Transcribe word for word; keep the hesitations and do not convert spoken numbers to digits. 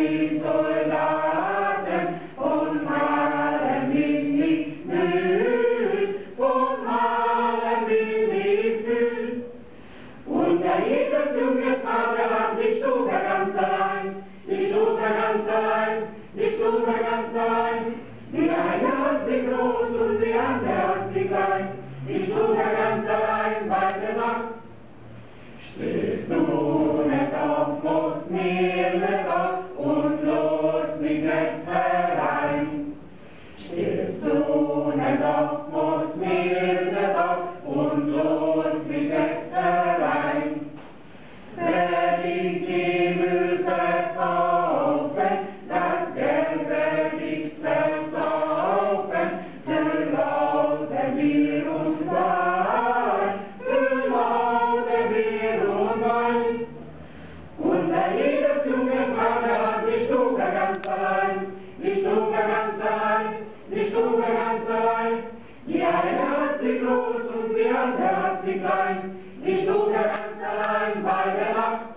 die Soldaten und malen in die Mühl, und malen in die Mühl. Und der jedes junge Vaterland, die Stube ganz allein, die Stube ganz allein, die Stube ganz allein. Die eine hat sie groß und die andere hat sie klein, die Stube ganz allein bei der Nacht. Stehst du nicht auf, musst mir nicht auf und los mich nicht herein. Stehst du nicht auf, musst mir nicht auf und los mich nicht herein. Wenn ich die Müll verkaufen, das Geld werd ich versaufen, für lauter Bier und Wein, für lauter Bier und Wein. Und da jedes junge Vater hat die Stube ganz allein, die Stube ganz allein, die Stube ganz allein. Die eine hat sie groß und die andere hat sie klein, die Stube ganz allein bei der Nacht.